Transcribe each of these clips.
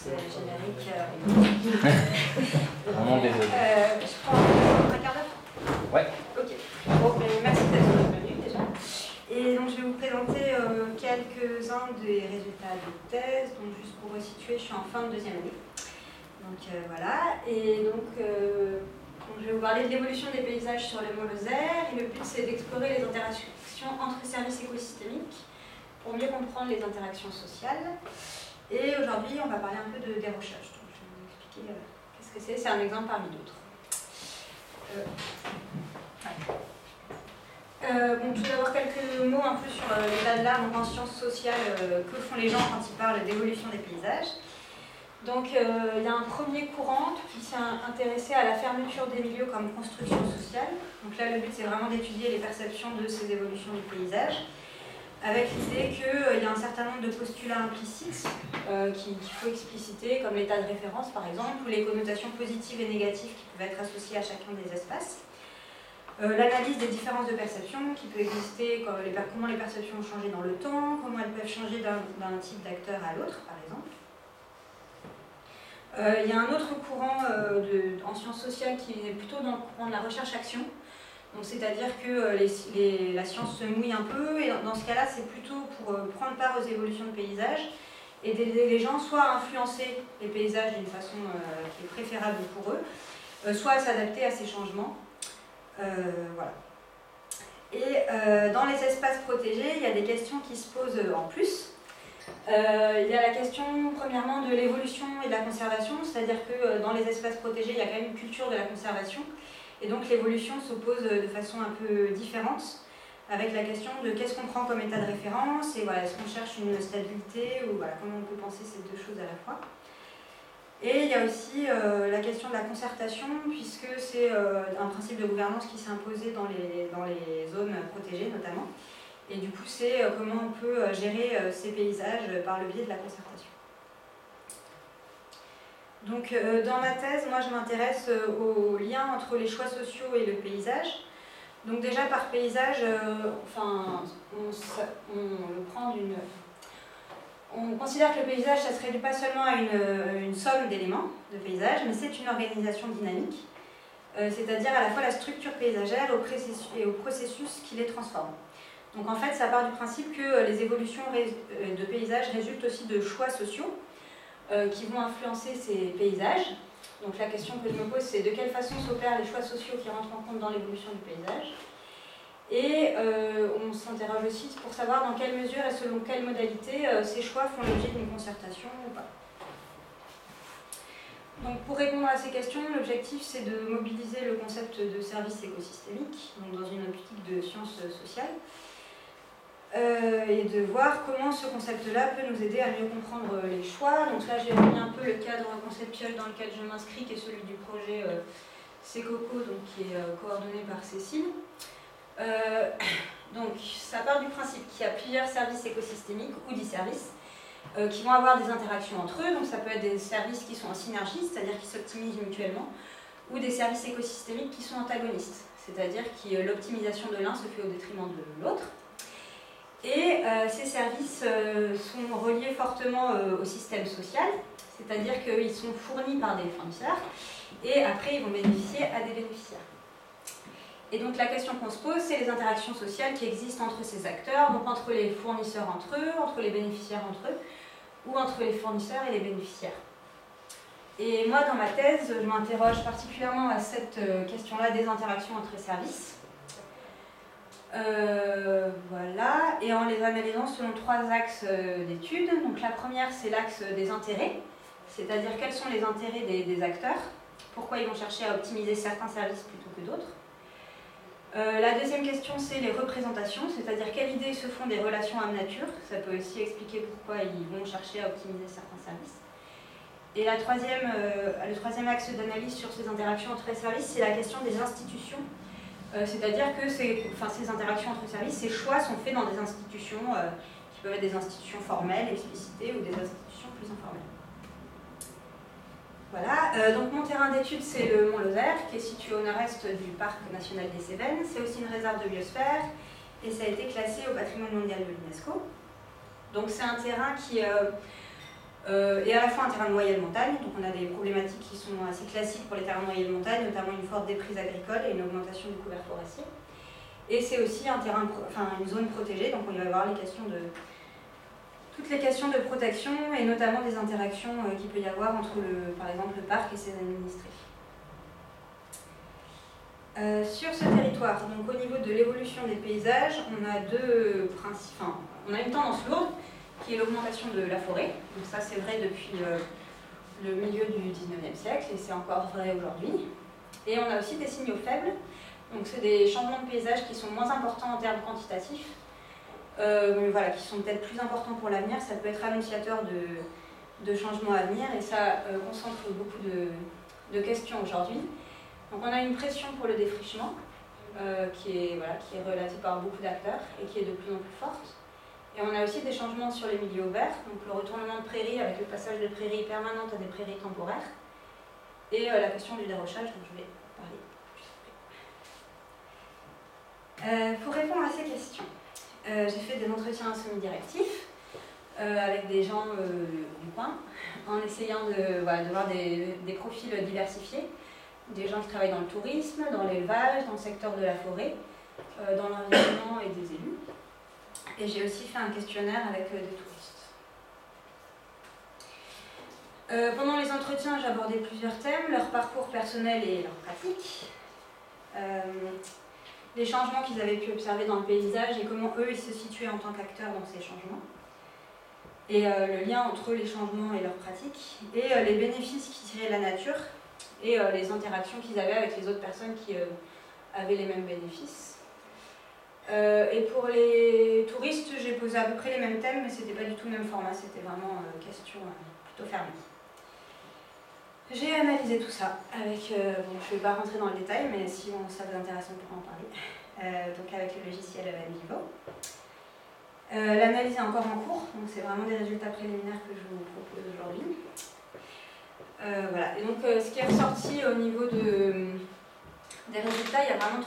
générique. Vraiment désolé. Je prends un quart d'heure. Ouais. Ok. Bon, merci d'être venu déjà. Et donc je vais vous présenter quelques-uns des résultats de thèse. Donc juste pour resituer, je suis en fin de deuxième année. Donc voilà. Et donc je vais vous parler de l'évolution des paysages sur le mont Lozère. Et le but c'est d'explorer les interactions entre services écosystémiques pour mieux comprendre les interactions sociales. Et aujourd'hui, on va parler un peu des recherches. Donc, je vais vous expliquer qu'est-ce que c'est. C'est un exemple parmi d'autres. Bon, tout d'abord, quelques mots un peu sur l'état de l'art en sciences sociales. Que font les gens quand ils parlent d'évolution des paysages? Donc, il y a un premier courant qui s'est intéressé à la fermeture des milieux comme construction sociale. Donc là, le but, c'est vraiment d'étudier les perceptions de ces évolutions du paysage, avec l'idée qu'il y a un certain nombre de postulats implicites qu'il faut expliciter, comme l'état de référence par exemple, ou les connotations positives et négatives qui peuvent être associées à chacun des espaces. L'analyse des différences de perception qui peut exister, comment les perceptions ont changé dans le temps, comment elles peuvent changer d'un type d'acteur à l'autre par exemple. Il y a un autre courant en sciences sociales qui est plutôt dans le courant de la recherche-action. C'est-à-dire que la science se mouille un peu, et dans ce cas-là, c'est plutôt pour prendre part aux évolutions de paysages et d'aider les gens soit à influencer les paysages d'une façon qui est préférable pour eux, soit à s'adapter à ces changements. Voilà. Et dans les espaces protégés, il y a des questions qui se posent en plus. Il y a la question, premièrement, de l'évolution et de la conservation, c'est-à-dire que dans les espaces protégés, il y a quand même une culture de la conservation. Et donc l'évolution s'oppose de façon un peu différente, avec la question de qu'est-ce qu'on prend comme état de référence, et voilà, est-ce qu'on cherche une stabilité, ou voilà, comment on peut penser ces deux choses à la fois. Et il y a aussi la question de la concertation, puisque c'est un principe de gouvernance qui s'est imposé dans les zones protégées notamment. Et du coup, c'est comment on peut gérer ces paysages par le biais de la concertation. Donc, dans ma thèse, moi, je m'intéresse au lien entre les choix sociaux et le paysage. Donc, déjà, par paysage, on considère que le paysage, ça ne se réduit pas seulement à une somme d'éléments de paysage, mais c'est une organisation dynamique, c'est-à-dire à la fois la structure paysagère et au processus qui les transforme. Donc, en fait, ça part du principe que les évolutions de paysages résultent aussi de choix sociaux, qui vont influencer ces paysages. Donc la question que je me pose, c'est de quelle façon s'opèrent les choix sociaux qui rentrent en compte dans l'évolution du paysage. Et on s'interroge aussi pour savoir dans quelle mesure et selon quelle modalité ces choix font l'objet d'une concertation ou pas. Donc pour répondre à ces questions, l'objectif c'est de mobiliser le concept de service écosystémique, donc dans une optique de sciences sociales, et de voir comment ce concept-là peut nous aider à mieux comprendre les choix. Donc là, j'ai mis un peu le cadre conceptuel dans lequel je m'inscris, qui est celui du projet CECOCO, donc qui est coordonné par Cécile. Donc ça part du principe qu'il y a plusieurs services écosystémiques ou disservices qui vont avoir des interactions entre eux. Donc ça peut être des services qui sont en synergie, c'est-à-dire qui s'optimisent mutuellement, ou des services écosystémiques qui sont antagonistes, c'est-à-dire que l'optimisation de l'un se fait au détriment de l'autre. Et ces services sont reliés fortement au système social, c'est-à-dire qu'ils sont fournis par des fournisseurs et après ils vont bénéficier à des bénéficiaires. Et donc la question qu'on se pose, c'est les interactions sociales qui existent entre ces acteurs, donc entre les fournisseurs entre eux, entre les bénéficiaires entre eux, ou entre les fournisseurs et les bénéficiaires. Et moi, dans ma thèse, je m'interroge particulièrement à cette question-là des interactions entre services. Voilà, et en les analysant selon trois axes d'études. Donc la première, c'est l'axe des intérêts, c'est-à-dire quels sont les intérêts des acteurs, pourquoi ils vont chercher à optimiser certains services plutôt que d'autres. La deuxième question, c'est les représentations, c'est-à-dire quelles idées se font des relations âme-nature, ça peut aussi expliquer pourquoi ils vont chercher à optimiser certains services. Et le troisième axe d'analyse sur ces interactions entre les services, c'est la question des institutions. C'est-à-dire que ces interactions entre services, ces choix sont faits dans des institutions qui peuvent être des institutions formelles, explicitées, ou des institutions plus informelles. Voilà, donc mon terrain d'étude, c'est le mont Lozère, qui est situé au nord-est du parc national des Cévennes. C'est aussi une réserve de biosphère, et ça a été classé au patrimoine mondial de l'UNESCO. Donc c'est un terrain qui et à la fois un terrain de moyenne montagne. Donc on a des problématiques qui sont assez classiques pour les terrains de moyenne montagne, notamment une forte déprise agricole et une augmentation du couvert forestier. Et c'est aussi un terrain, une zone protégée, donc on va y avoir toutes les questions de protection et notamment des interactions qu'il peut y avoir entre, par exemple, le parc et ses administrés. Sur ce territoire, donc au niveau de l'évolution des paysages, on a on a une tendance lourde qui est l'augmentation de la forêt. Donc ça c'est vrai depuis le milieu du 19e siècle et c'est encore vrai aujourd'hui. Et on a aussi des signaux faibles. Donc c'est des changements de paysage qui sont moins importants en termes quantitatifs, mais voilà, qui sont peut-être plus importants pour l'avenir. Ça peut être annonciateur de changements à venir et ça concentre beaucoup de questions aujourd'hui. Donc on a une pression pour le défrichement qui est relatée par beaucoup d'acteurs et qui est de plus en plus forte. Et on a aussi des changements sur les milieux ouverts, donc le retournement de prairies avec le passage de prairies permanentes à des prairies temporaires et la question du dérochage dont je vais parler plus après. Pour répondre à ces questions, j'ai fait des entretiens semi-directifs avec des gens du coin en essayant de voir des profils diversifiés. Des gens qui travaillent dans le tourisme, dans l'élevage, dans le secteur de la forêt, dans l'environnement et des élus. Et j'ai aussi fait un questionnaire avec des touristes. Pendant les entretiens, j'ai abordé plusieurs thèmes, leur parcours personnel et leur pratique, les changements qu'ils avaient pu observer dans le paysage et comment eux ils se situaient en tant qu'acteurs dans ces changements, et le lien entre les changements et leurs pratiques, et les bénéfices qu'ils tiraient de la nature, et les interactions qu'ils avaient avec les autres personnes qui avaient les mêmes bénéfices. Et pour les touristes, j'ai posé à peu près les mêmes thèmes, mais c'était pas du tout le même format, c'était vraiment questions plutôt fermées. J'ai analysé tout ça avec, je ne vais pas rentrer dans le détail, mais si ça vous intéresse, on pourra en parler, donc avec le logiciel Vivo. L'analyse est encore en cours, donc c'est vraiment des résultats préliminaires que je vous propose aujourd'hui. Voilà. Et donc ce qui est ressorti au niveau des résultats, il y a vraiment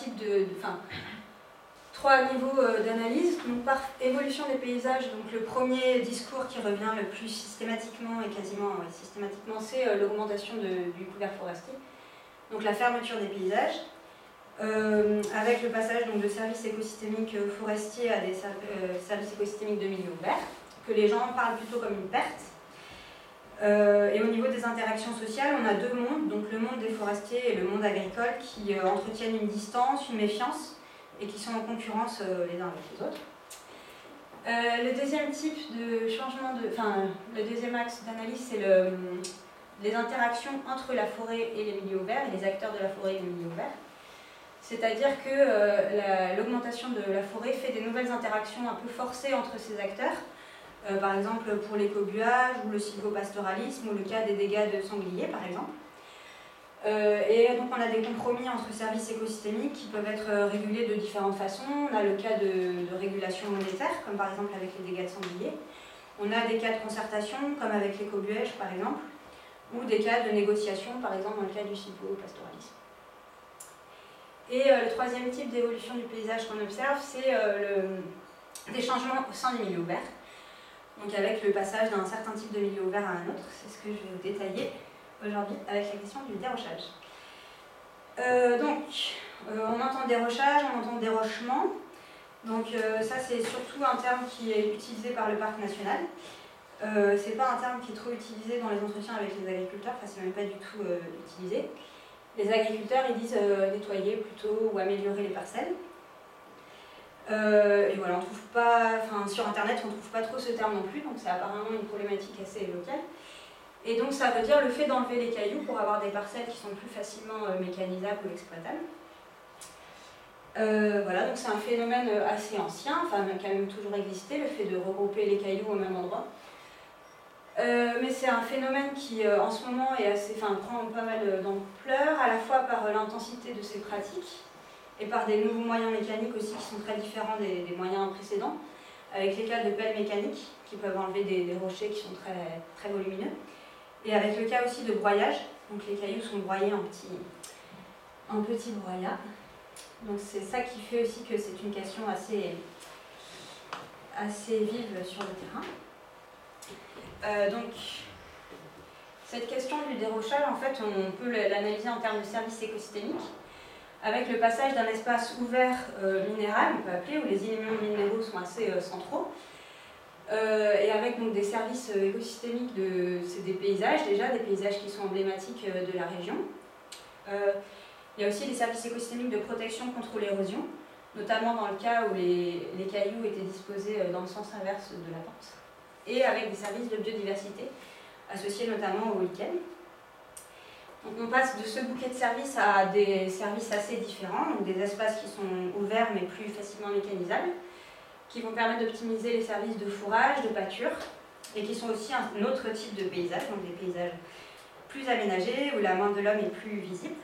trois niveaux d'analyse. Donc par évolution des paysages, donc le premier discours qui revient le plus systématiquement et quasiment systématiquement, c'est l'augmentation du couvert forestier. Donc la fermeture des paysages, avec le passage donc, de services écosystémiques forestiers à des services écosystémiques de milieu ouvert, que les gens parlent plutôt comme une perte. Et au niveau des interactions sociales, on a deux mondes, donc le monde des forestiers et le monde agricole, qui entretiennent une distance, une méfiance, et qui sont en concurrence les uns avec les autres. Le deuxième type de changement, le deuxième axe d'analyse, c'est les interactions entre la forêt et les milieux ouverts, et les acteurs de la forêt et les milieux ouverts. C'est-à-dire que l'augmentation de la forêt fait des nouvelles interactions un peu forcées entre ces acteurs, par exemple pour l'écobuage ou le sylvopastoralisme ou le cas des dégâts de sangliers par exemple. Et donc on a des compromis entre services écosystémiques qui peuvent être régulés de différentes façons. On a le cas de régulation monétaire, comme par exemple avec les dégâts de sangliers. On a des cas de concertation, comme avec l'écobuage par exemple, ou des cas de négociation, par exemple dans le cas du sylvopastoralisme. Et le troisième type d'évolution du paysage qu'on observe, c'est des changements au sein des milieux ouverts. Donc avec le passage d'un certain type de milieu ouvert à un autre, c'est ce que je vais vous détailler aujourd'hui avec la question du dérochage. On entend dérochage, on entend dérochement. Donc ça c'est surtout un terme qui est utilisé par le parc national. C'est pas un terme qui est trop utilisé dans les entretiens avec les agriculteurs, enfin c'est même pas du tout utilisé. Les agriculteurs ils disent nettoyer plutôt ou améliorer les parcelles. Et voilà, on trouve pas, sur internet on ne trouve pas trop ce terme non plus, donc c'est apparemment une problématique assez locale. Et donc ça veut dire le fait d'enlever les cailloux pour avoir des parcelles qui sont plus facilement mécanisables ou exploitables. Voilà, donc c'est un phénomène assez ancien, qui a même toujours existé, le fait de regrouper les cailloux au même endroit. Mais c'est un phénomène qui en ce moment prend pas mal d'ampleur, à la fois par l'intensité de ces pratiques, et par des nouveaux moyens mécaniques aussi qui sont très différents des moyens précédents, avec les cas de pelles mécaniques qui peuvent enlever des rochers qui sont très, très volumineux, et avec le cas aussi de broyage, donc les cailloux sont broyés en petits broyats. Donc c'est ça qui fait aussi que c'est une question assez vive sur le terrain. Donc, cette question du dérochage, en fait, on peut l'analyser en termes de services écosystémiques, avec le passage d'un espace ouvert minéral, on peut appeler, où les éléments minéraux sont assez centraux, et avec donc des services écosystémiques, c'est des paysages déjà, des paysages qui sont emblématiques de la région. Il y a aussi des services écosystémiques de protection contre l'érosion, notamment dans le cas où les cailloux étaient disposés dans le sens inverse de la pente, et avec des services de biodiversité, associés notamment au lichen. Donc on passe de ce bouquet de services à des services assez différents, donc des espaces qui sont ouverts mais plus facilement mécanisables, qui vont permettre d'optimiser les services de fourrage, de pâture, et qui sont aussi un autre type de paysage, donc des paysages plus aménagés, où la main de l'homme est plus visible.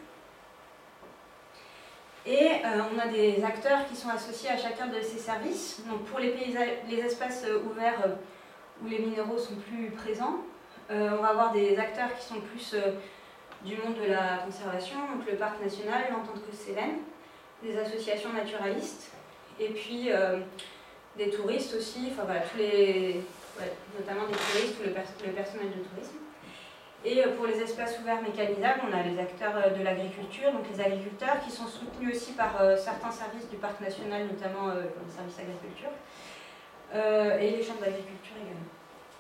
Et on a des acteurs qui sont associés à chacun de ces services. Donc pour les espaces ouverts où les minéraux sont plus présents, on va avoir des acteurs qui sont plus du monde de la conservation, donc le parc national, l'entente Cévennes, des associations naturalistes, et puis des touristes aussi, enfin voilà, notamment des touristes ou le personnel de tourisme. Et pour les espaces ouverts mécanisables, on a les acteurs de l'agriculture, donc les agriculteurs qui sont soutenus aussi par certains services du parc national, notamment le service agriculture, et les chambres d'agriculture également.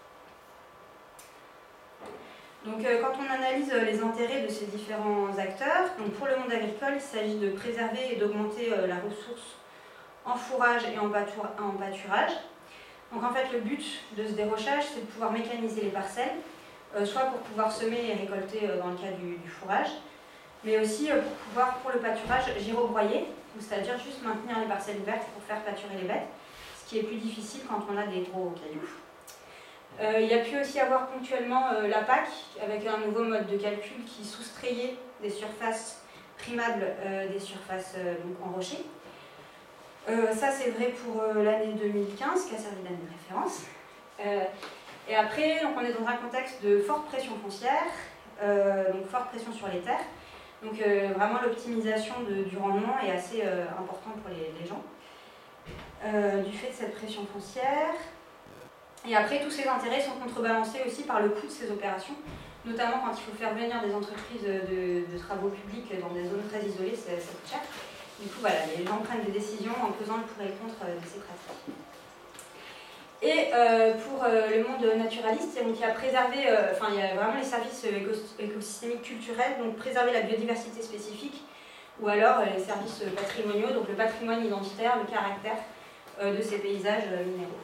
Donc quand on analyse les intérêts de ces différents acteurs, donc pour le monde agricole, il s'agit de préserver et d'augmenter la ressource en fourrage et en pâturage. Donc en fait le but de ce dérochage, c'est de pouvoir mécaniser les parcelles, soit pour pouvoir semer et récolter dans le cas du fourrage, mais aussi pour pouvoir, pour le pâturage, gyrobroyer, c'est-à-dire juste maintenir les parcelles ouvertes pour faire pâturer les bêtes, ce qui est plus difficile quand on a des gros cailloux. Il y a pu aussi avoir ponctuellement la PAC, avec un nouveau mode de calcul qui soustrayait des surfaces primables des surfaces donc en rocher. Ça c'est vrai pour l'année 2015, qui a servi d'année de référence. Et après, donc on est dans un contexte de forte pression foncière, donc forte pression sur les terres. Donc vraiment l'optimisation du rendement est assez importante pour les gens, du fait de cette pression foncière. Et après, tous ces intérêts sont contrebalancés aussi par le coût de ces opérations, notamment quand il faut faire venir des entreprises de travaux publics dans des zones très isolées, ça coûte cher. Du coup, voilà, les gens prennent des décisions en pesant le pour et le contre de ces pratiques. Et pour le monde naturaliste, donc il y a il y a vraiment les services écosystémiques culturels, donc préserver la biodiversité spécifique, ou alors les services patrimoniaux, donc le patrimoine identitaire, le caractère de ces paysages minéraux.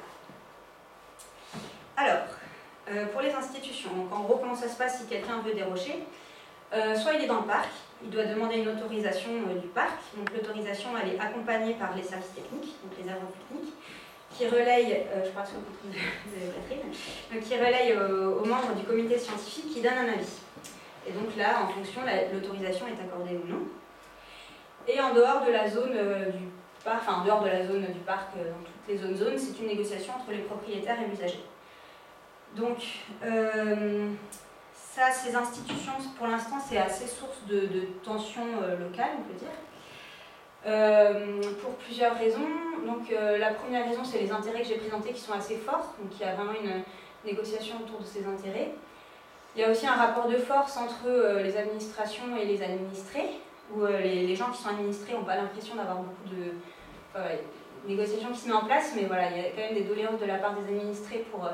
Alors, pour les institutions, donc en gros, comment ça se passe si quelqu'un veut dérocher? Soit il est dans le parc, il doit demander une autorisation du parc, donc l'autorisation elle est accompagnée par les services techniques, donc les agents techniques, qui relayent, je parle sous le contrôle de Catherine, donc qui relayent aux membres du comité scientifique qui donnent un avis. Et donc là, en fonction, l'autorisation est accordée ou non. Et en dehors de la zone du parc, enfin en dehors de la zone du parc, dans toutes les zones, c'est une négociation entre les propriétaires et l'usager. Donc, ces institutions, pour l'instant, c'est assez source de tensions locales, on peut dire, pour plusieurs raisons. Donc, la première raison, c'est les intérêts que j'ai présentés qui sont assez forts, donc il y a vraiment une négociation autour de ces intérêts. Il y a aussi un rapport de force entre les administrations et les administrés, où les gens qui sont administrés n'ont pas l'impression d'avoir beaucoup de négociations qui se mettent en place, mais voilà, il y a quand même des doléances de la part des administrés pour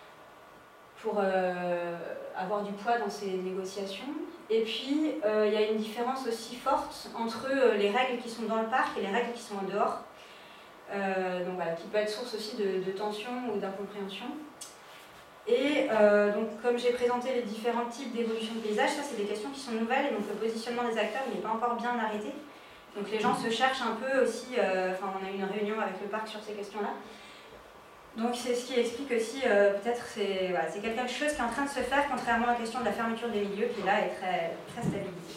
avoir du poids dans ces négociations. Et puis, il y a une différence aussi forte entre les règles qui sont dans le parc et les règles qui sont en dehors, donc voilà, qui peut être source aussi de tension ou d'incompréhension. Et donc, comme j'ai présenté les différents types d'évolution de paysage, ça c'est des questions qui sont nouvelles, et donc le positionnement des acteurs n'est pas encore bien arrêté. Donc les gens se cherchent un peu aussi, on a eu une réunion avec le parc sur ces questions-là. Donc c'est ce qui explique aussi, peut-être, c'est quelque chose qui est en train de se faire, contrairement à la question de la fermeture des milieux, qui là est très, très stabilisée.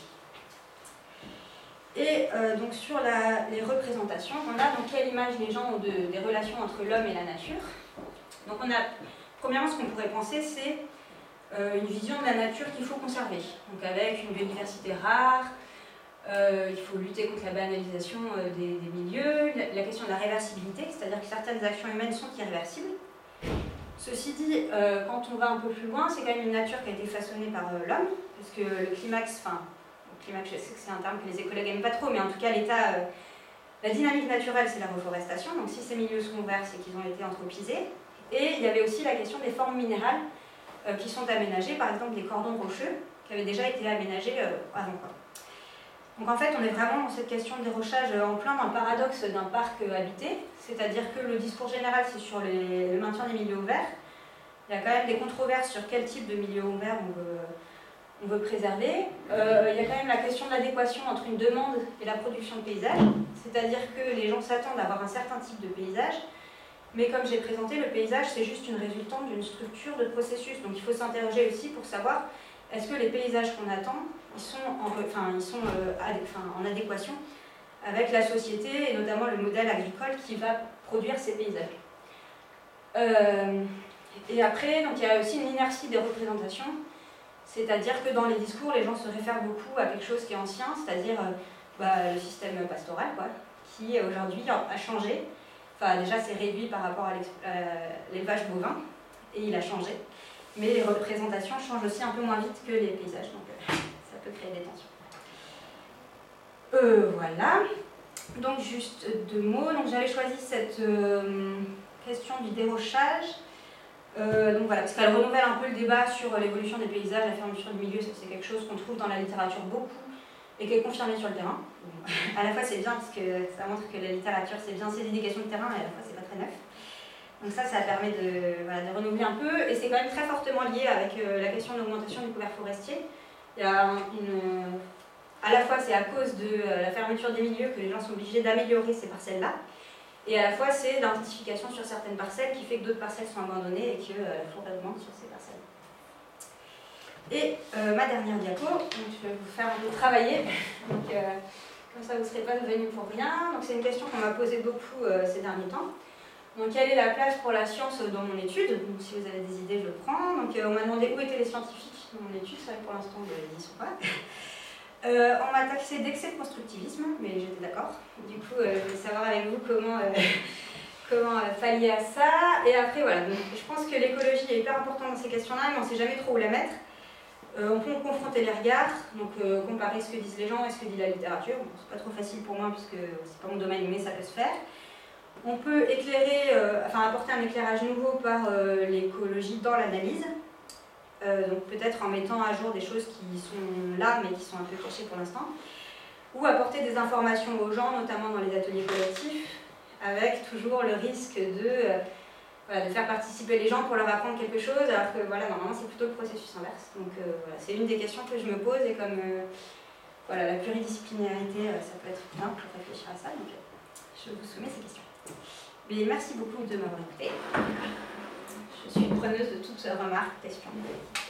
Et donc sur les représentations, on a donc quelle image les gens ont des relations entre l'homme et la nature. Donc on a, premièrement, ce qu'on pourrait penser, c'est une vision de la nature qu'il faut conserver. Donc avec une biodiversité rare, il faut lutter contre la banalisation des milieux, la question de la réversibilité, c'est-à-dire que certaines actions humaines sont irréversibles. Ceci dit, quand on va un peu plus loin, c'est quand même une nature qui a été façonnée par l'homme, parce que le climax, je sais que c'est un terme que les écologues n'aiment pas trop, mais en tout cas la dynamique naturelle c'est la reforestation, donc si ces milieux sont verts, c'est qu'ils ont été anthropisés. Et il y avait aussi la question des formes minérales qui sont aménagées, par exemple les cordons rocheux, qui avaient déjà été aménagés avant quoi. Donc en fait, on est vraiment dans cette question de dérochage en plein dans le paradoxe d'un parc habité, c'est-à-dire que le discours général, c'est sur le maintien des milieux ouverts. Il y a quand même des controverses sur quel type de milieu ouvert on veut préserver. Il y a quand même la question de l'adéquation entre une demande et la production de paysages, c'est-à-dire que les gens s'attendent à avoir un certain type de paysage, mais comme j'ai présenté, le paysage, c'est juste une résultante d'une structure de processus. Donc il faut s'interroger aussi pour savoir est-ce que les paysages qu'on attend, ils sont en adéquation avec la société et notamment le modèle agricole qui va produire ces paysages. Et après, donc, il y a aussi une inertie des représentations, c'est-à-dire que dans les discours, les gens se réfèrent beaucoup à quelque chose qui est ancien, c'est-à-dire le système pastoral, quoi, qui aujourd'hui a changé. Enfin, déjà, c'est réduit par rapport à l'élevage bovin, et il a changé. Mais les représentations changent aussi un peu moins vite que les paysages, donc ça peut créer des tensions. Voilà. Donc, juste 2 mots. Donc, j'avais choisi cette question du dérochage. Donc voilà, parce qu'elle renouvelle un peu le débat sur l'évolution des paysages, la fermeture du milieu, c'est quelque chose qu'on trouve dans la littérature beaucoup et qui est confirmé sur le terrain. Bon, à la fois c'est bien parce que ça montre que la littérature c'est bien ses indications de terrain et à la fois c'est pas très neuf. Donc ça permet de renouveler un peu et c'est quand même très fortement lié avec la question de l'augmentation du couvert forestier. Il y a à la fois c'est à cause de la fermeture des milieux que les gens sont obligés d'améliorer ces parcelles-là. Et à la fois, c'est l'intensification sur certaines parcelles qui fait que d'autres parcelles sont abandonnées et que la forêt augmente sur ces parcelles. Et ma dernière diapo, donc je vais vous faire un peu travailler, donc, comme ça vous ne serez pas devenus pour rien. Donc c'est une question qu'on m'a posée beaucoup ces derniers temps. Donc quelle est la place pour la science dans mon étude? Donc si vous avez des idées, je le prends. Donc on m'a demandé où étaient les scientifiques dans mon étude, c'est vrai que pour l'instant ils n'y sont pas. On m'a taxé d'excès de constructivisme, mais j'étais d'accord. Du coup, je voulais savoir avec vous comment pallier à ça. Et après, voilà. Donc, je pense que l'écologie est hyper importante dans ces questions-là, mais on ne sait jamais trop où la mettre. On peut confronter les regards, donc comparer ce que disent les gens et ce que dit la littérature. Bon, c'est pas trop facile pour moi puisque c'est pas mon domaine, mais ça peut se faire. On peut éclairer, apporter un éclairage nouveau par l'écologie dans l'analyse. Donc peut-être en mettant à jour des choses qui sont là mais qui sont un peu cachées pour l'instant, ou apporter des informations aux gens, notamment dans les ateliers collectifs, avec toujours le risque de faire participer les gens pour leur apprendre quelque chose, alors que normalement c'est plutôt le processus inverse. Donc c'est une des questions que je me pose et comme la pluridisciplinarité, ça peut être bien pour réfléchir à ça, donc je vous soumets ces questions. Mais merci beaucoup de m'avoir écouté. Je suis preneuse de toutes remarques, questions.